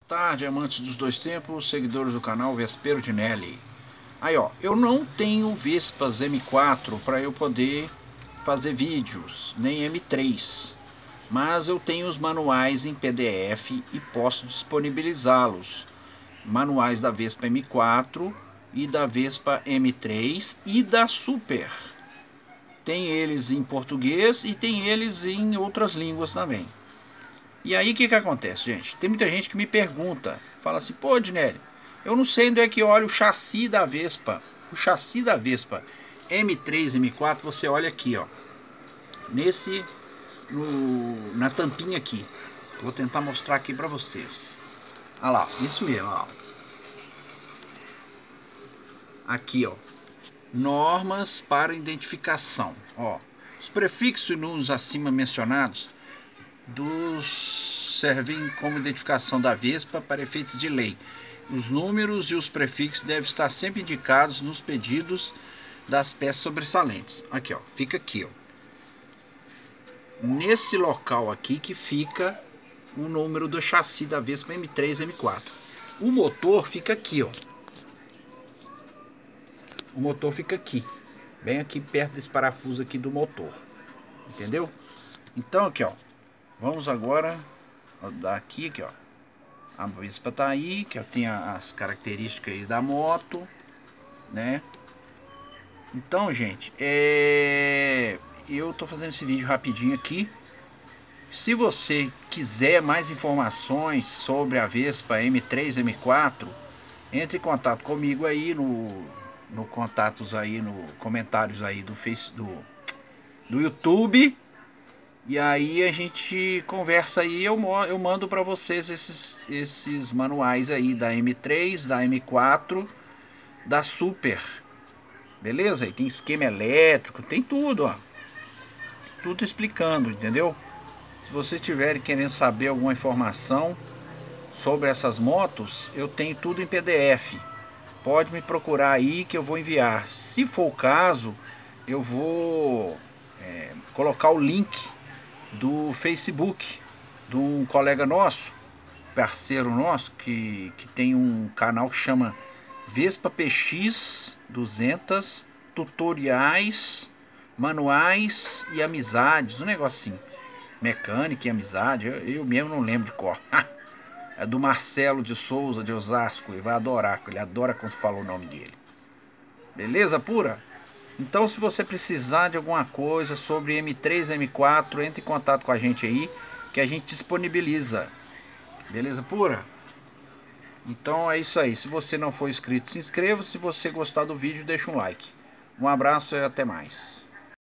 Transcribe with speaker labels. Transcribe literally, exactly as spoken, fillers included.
Speaker 1: tarde, amantes dos dois tempos, seguidores do canal Vespero de Nelly. Aí ó, eu não tenho Vespas M quatro para eu poder fazer vídeos, nem M três, mas eu tenho os manuais em P D F e posso disponibilizá-los. Manuais da Vespa M quatro e da Vespa M três e da Super. Tem eles em português e tem eles em outras línguas também. E aí o que que acontece, gente? Tem muita gente que me pergunta, fala assim: pô, Dinelli, eu não sei onde é que olha o chassi da Vespa. O chassi da Vespa M três, M quatro, você olha aqui, ó, nesse, no, na tampinha aqui. Vou tentar mostrar aqui pra vocês. Olha lá, isso mesmo, ó. Aqui, ó, normas para identificação, ó, os prefixos e números acima mencionados dos servem como identificação da Vespa para efeitos de lei. Os números e os prefixos devem estar sempre indicados nos pedidos das peças sobressalentes. Aqui, ó, fica aqui, ó, nesse local aqui que fica o número do chassi da Vespa M três, M quatro. O motor fica aqui, ó. O motor fica aqui, bem aqui perto desse parafuso aqui do motor, entendeu? Então aqui, ó, vamos agora dar aqui, aqui, ó, a Vespa tá aí, que tem as características aí da moto, né? Então, gente, é... eu tô fazendo esse vídeo rapidinho aqui. Se você quiser mais informações sobre a Vespa M três, M quatro, entre em contato comigo aí no, no contatos aí, no comentários aí do Face, do, do YouTube. E aí a gente conversa aí, eu, eu mando para vocês esses, esses manuais aí da M três, da M quatro, da Super. Beleza? Aí tem esquema elétrico, tem tudo, ó. Tudo explicando, entendeu? Se vocês tiverem querendo saber alguma informação sobre essas motos, eu tenho tudo em P D F. Pode me procurar aí que eu vou enviar. Se for o caso, eu vou é, colocar o link do Facebook de um colega nosso, parceiro nosso, que, que tem um canal que chama Vespa P X duzentos, tutoriais, manuais e amizades, um negocinho, mecânica e amizade, eu, eu mesmo não lembro de cor. É do Marcelo de Souza, de Osasco, ele vai adorar, ele adora quando fala o nome dele. Beleza pura? Então, se você precisar de alguma coisa sobre M três, M quatro, entre em contato com a gente aí, que a gente disponibiliza. Beleza pura? Então é isso aí. Se você não for inscrito, se inscreva. Se você gostar do vídeo, deixa um like. Um abraço e até mais.